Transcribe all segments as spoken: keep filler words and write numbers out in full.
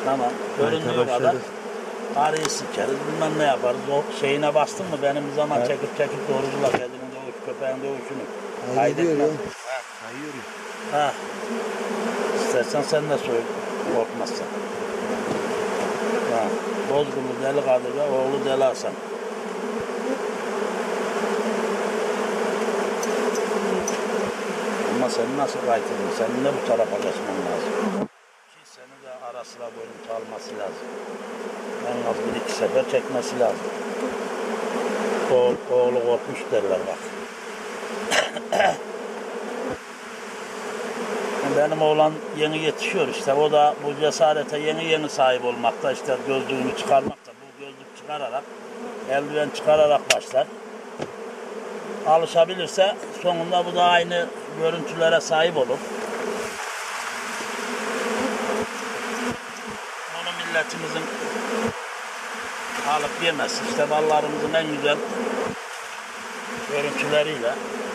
Tamam. Göründüğü kadar arıyı sikeriz, bilmem ne yaparız. O şeyine bastın mı benim bir zaman evet. çekip çekip doğrucular kedinin doğuş, köpeğin doğuşunu. Kaydediyor ya. Kayıyor. Ha. İstersen sen de söyle, korkmazsan. Ha. Bozgurlu Deli Kadir'e oğlu Deli Hasan. Ama seni nasıl kaydedin? Senin de bu tarafa geçmen lazım. Ki seni de ara sıra boyunca alması lazım. En az bir iki sefer çekmesi lazım. Oğul, oğlu korkmuş derler bak. Benim oğlan yeni yetişiyor işte. O da bu cesarete yeni yeni sahip olmakta. İşte gözlüğünü çıkarmakta. Bu gözlük çıkararak, eldiven çıkararak başlar. Alışabilirse sonunda bu da aynı görüntülere sahip olur. Bunu milletimizin alıp yemez. İşte ballarımızın en güzel görüntüleriyle.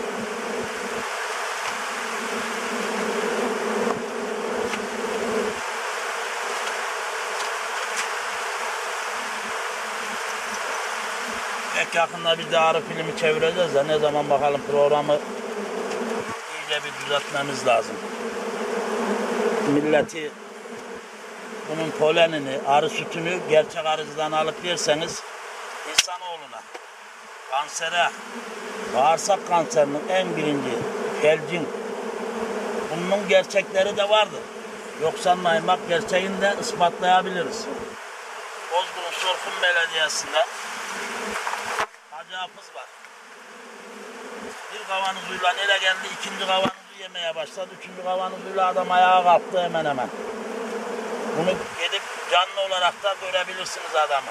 Pek yakında bir Darı filmi çevireceğiz de ne zaman bakalım programı iyice bir düzeltmemiz lazım. Milleti bunun polenini, arı sütünü gerçek arıcıdan alıp yerseniz insanoğluna, kansere, bağırsak kanserinin en birinci felcin bunun gerçekleri de vardır. Yok sanmayın bak gerçeğini de ispatlayabiliriz. Bozburun Sorkun Belediyesi'nde Hacı Hafız var. Bir kavanozuyla ele geldi, ikinci kavanozu yemeye başladı. Üçüncü kavanozuyla adam ayağa kalktı hemen hemen. Bunu gidip canlı olarak da görebilirsiniz adamı.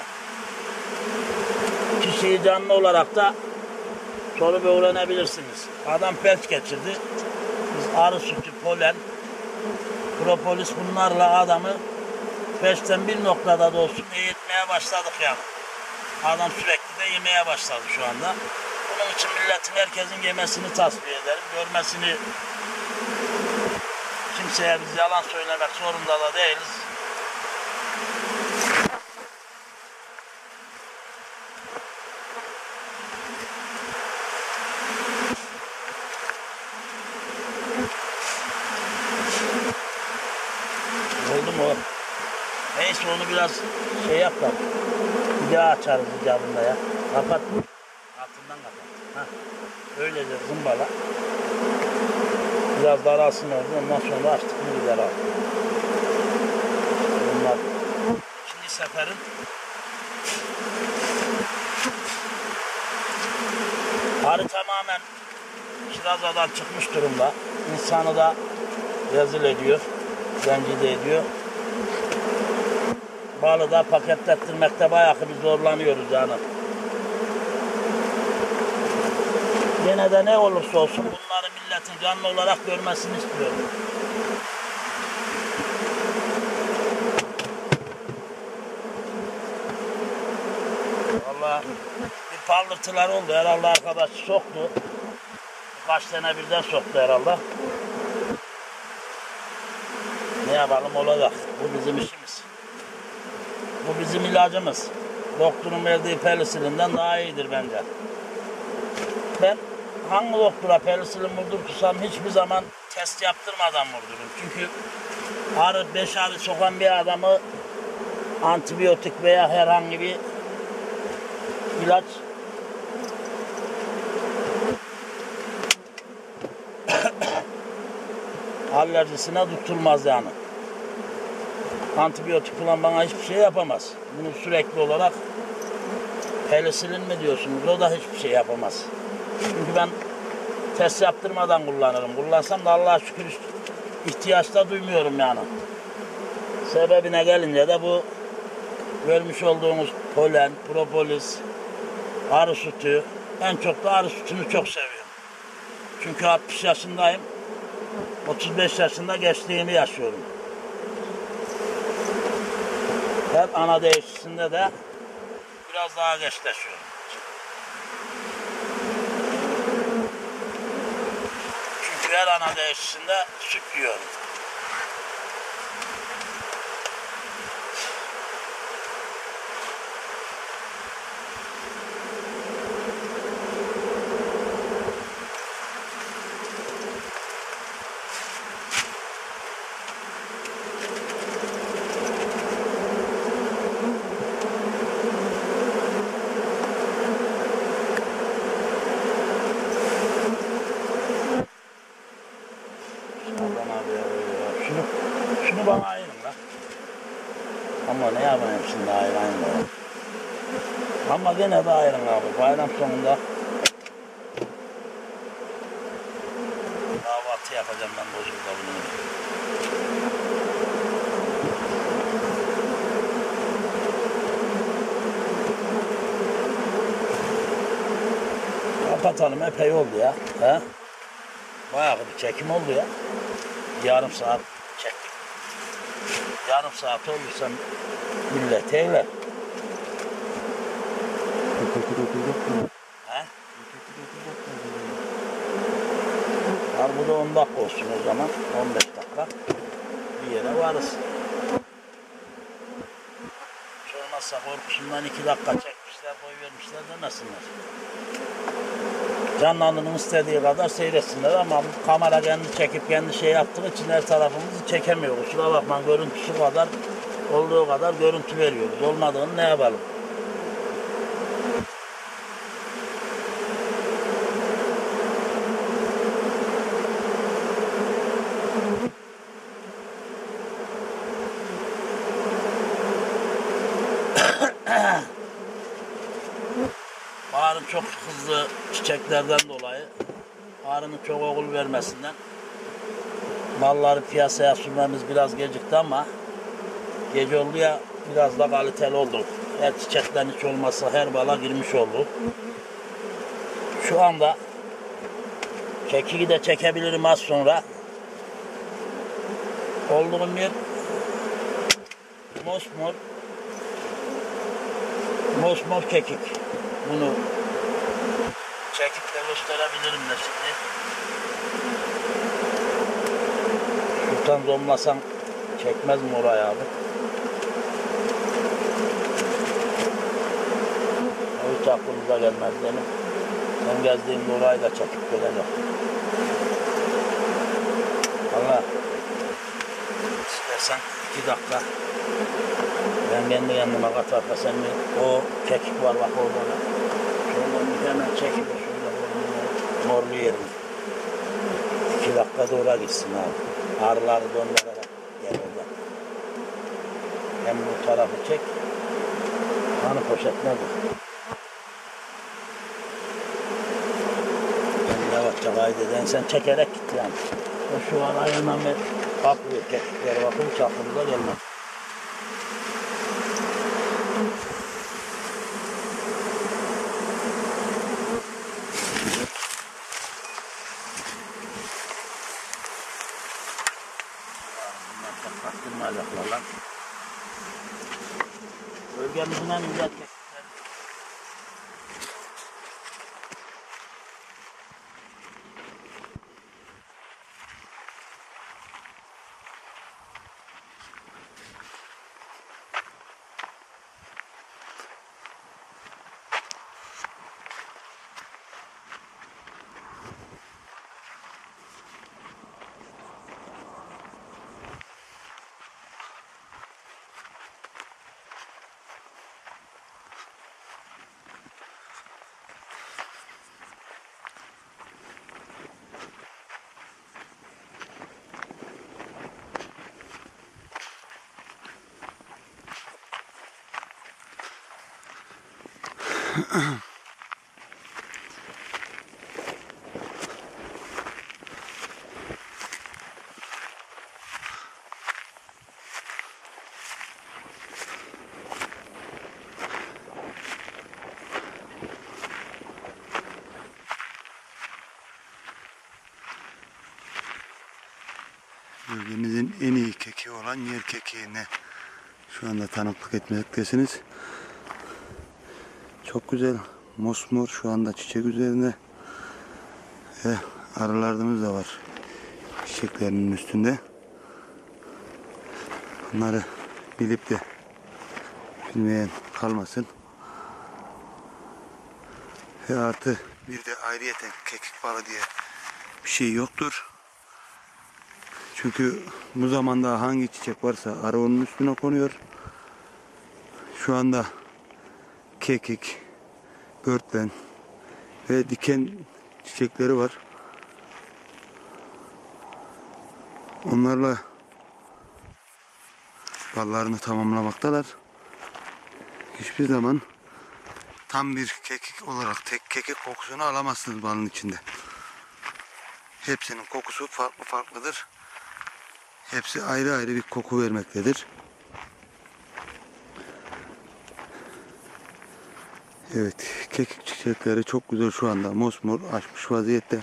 Kişiyi canlı olarak da sorup öğrenebilirsiniz. Adam felç geçirdi. Biz arı sütü, polen, propolis bunlarla adamı felçten bir noktada da olsun eğitmeye başladık yani. Adam sürekli de yemeye başladı şu anda. Bunun için milletin herkesin yemesini tasfiye ederim. Görmesini kimseye biz yalan söylemek zorunda da değiliz. Oldu mu? Neyse onu biraz şey yap da bir daha açarız icabında ya. Kapat. Altından kapat. Heh. Öylece zımbala. Biraz daralsın oldu. Ondan sonra açtık mı gider abi. Bunlar ikinci seferin arı tamamen Şiraza'dan çıkmış durumda. İnsanı da rezil ediyor. Rencide ediyor. Balı da paketlettirmekte bayağı bir zorlanıyoruz yani. Yine de ne olursa olsun bunları milletin canlı olarak görmesini istiyorum. Vallahi bir parıltılar oldu. Herhalde arkadaş soktu. Kaç tane birden soktu herhalde. Ne yapalım olacak. Bu bizim işimiz. Bu bizim ilacımız. Doktorun verdiği penisilinden daha iyidir bence. Ben hangi doktora penisilin vurdurtursam hiçbir zaman test yaptırmadan vurdururum. Çünkü arı, beş arı sokan bir adamı antibiyotik veya herhangi bir ilaç alerjisine tutulmaz yani. Antibiyotik falan bana hiçbir şey yapamaz. Bunu sürekli olarak penisilin mi diyorsunuz? O da hiçbir şey yapamaz. Çünkü ben test yaptırmadan kullanırım. Kullansam da Allah'a şükür ihtiyaç da duymuyorum yani. Sebebine gelince de bu görmüş olduğumuz polen, propolis, arı sütü. En çok da arı sütünü çok seviyorum. Çünkü altmış yaşındayım. otuz beş yaşında gençliğimi yaşıyorum. Her ana değişisinde de biraz daha gençleşiyorum. Çünkü her ana değişisinde süt yiyorum. Ama ne yapayım şimdi ayran da. Ama gene de ayran abi. Bayram sonunda kahvaltı yapacağım ben bozulda bunu. Kapatalım, epey oldu ya. He? Bayağı bir çekim oldu ya. Yarım saat çektik. Yarım saat olursa millet eyler. He? Var bu da on dakika olsun o zaman. on beş dakika. Bir yere varız. Hiç olmazsa korkusundan iki dakika çekmişler, boy vermişler demesinler. Canlının istediği kadar seyretsinler ama kamera kendi çekip kendi şey yaptığı için her tarafımızı çekemiyor. Kusura bakma, görüntüsü kadar olduğu kadar görüntü veriyoruz. Olmadığını ne yapalım? Baharın çok hızlı çiçeklerden dolayı, baharının çok okul vermesinden malları piyasaya sürmemiz biraz gecikti ama gece oldu ya, biraz da kaliteli oldu. Her çiçekten hiç olmazsa her bala girmiş oldu. Şu anda kekiği de çekebilirim az sonra. Olduğum yer mosmor mosmor kekik. Bunu çekip de gösterebilirim de şimdi. Şuradan zoomlasam çekmez mi oraya abi? O hiç aklımıza gelmez benim. Ben gezdiğimde orayı da çekip geleceğim. Valla istersen iki dakika ben kendi yanıma katarsa sen o kekik var bak orada da. Şuradan hemen çekip şurada morlu yerini. İki dakika doğru gitsin abi. Arıları döndürerek gel orada. Hem bu tarafı çek. Hani poşet nedir? Ben yavaşça kaydeden sen çekerek git yani. O şu an ayırmam ve bakıyor kekiklere bakın hiç aklımıza gelmez. Kaktırmayacaklar lan. Bölgemizin en güzel kekikleri. Bölgemizin en iyi kekiği olan yer kekiğine şu anda tanıklık etmektesiniz. Çok güzel mosmor şu anda çiçek üzerinde ve arılarımız da var çiçeklerinin üstünde. Bunları bilip de bilmeyen kalmasın. Ve artı bir de ayrıyeten kekik balı diye bir şey yoktur. Çünkü bu zamanda hangi çiçek varsa arı onun üstüne konuyor. Şu anda kekik, börtlen ve diken çiçekleri var. Onlarla ballarını tamamlamaktalar. Hiçbir zaman tam bir kekik olarak tek kekik kokusunu alamazsınız balın içinde. Hepsinin kokusu farklı farklıdır. Hepsi ayrı ayrı bir koku vermektedir. Evet, kekik çiçekleri çok güzel şu anda mosmor açmış vaziyette.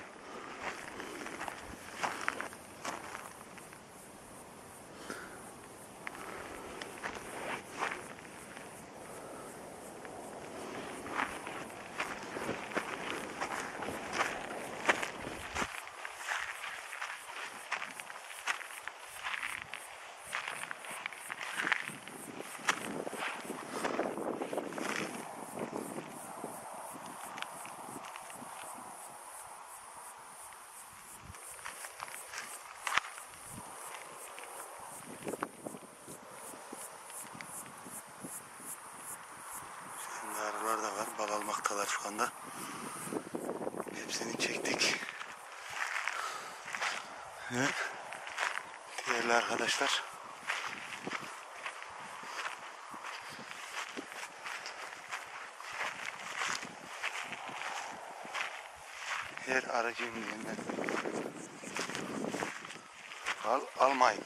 Arılar da var, bal almaktalar şu anda. Hepsini çektik. Ve diğerli arkadaşlar her arıcıyım diyenler al almayın.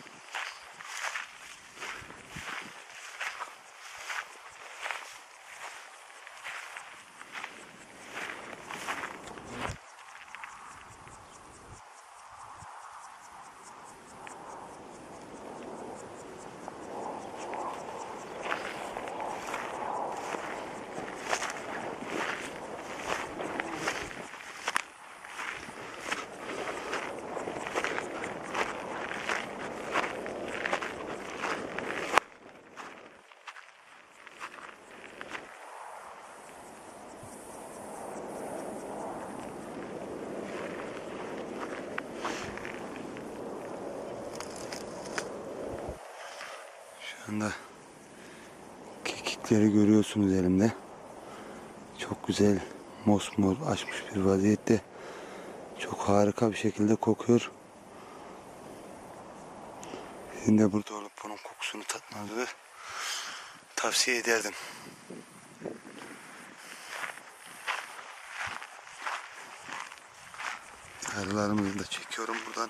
Şu anda kekikleri görüyorsunuz elimde. Çok güzel mosmor açmış bir vaziyette. Çok harika bir şekilde kokuyor. Sizin de burada olup bunun kokusunu tatmanızı tavsiye ederdim. Arılarımızı da çekiyorum buradan.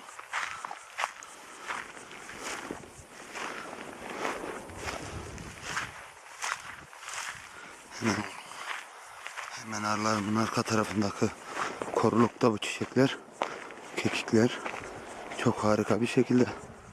Hemen, hemen arılarımın arka tarafındaki korulukta bu çiçekler, kekikler çok harika bir şekilde.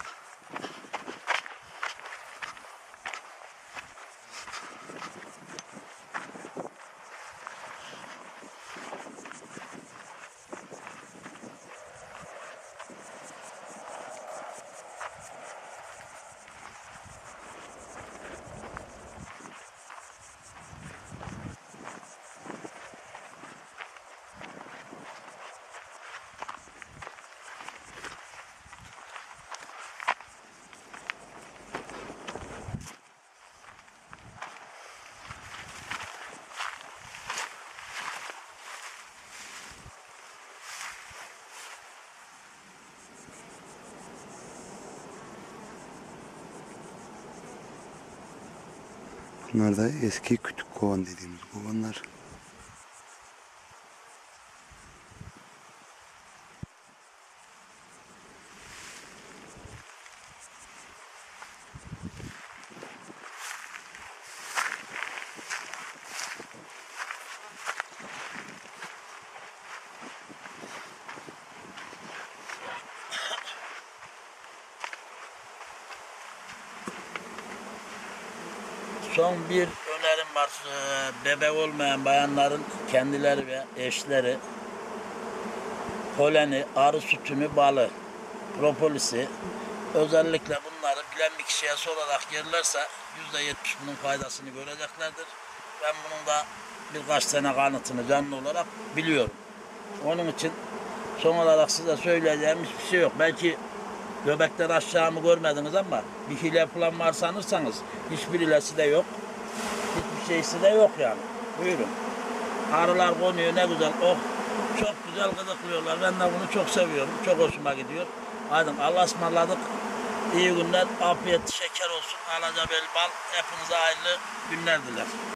Bunlar da eski kütük kovan dediğimiz kovanlar. Son bir önerim var. Ee, Bebek olmayan bayanların kendileri ve eşleri poleni, arı sütünü, balı, propolisi, özellikle bunları bilen bir kişiye sorarak yerlerse yüzde yetmiş bunun faydasını göreceklerdir. Ben bunun da birkaç sene kanıtını canlı olarak biliyorum. Onun için son olarak size söyleyeceğim hiçbir şey yok. Belki göbekten aşağımı görmediniz ama bir hile falan var sanırsanız hiçbir hilesi de yok. Hiçbir şeysi de yok yani. Buyurun. Arılar konuyor ne güzel. Oh, çok güzel gıdıklıyorlar. Ben de bunu çok seviyorum. Çok hoşuma gidiyor. Hadi Allah'a ısmarladık. İyi günler, afiyet şeker olsun. Alaca bel bal. Hepinize hayırlı günler diler.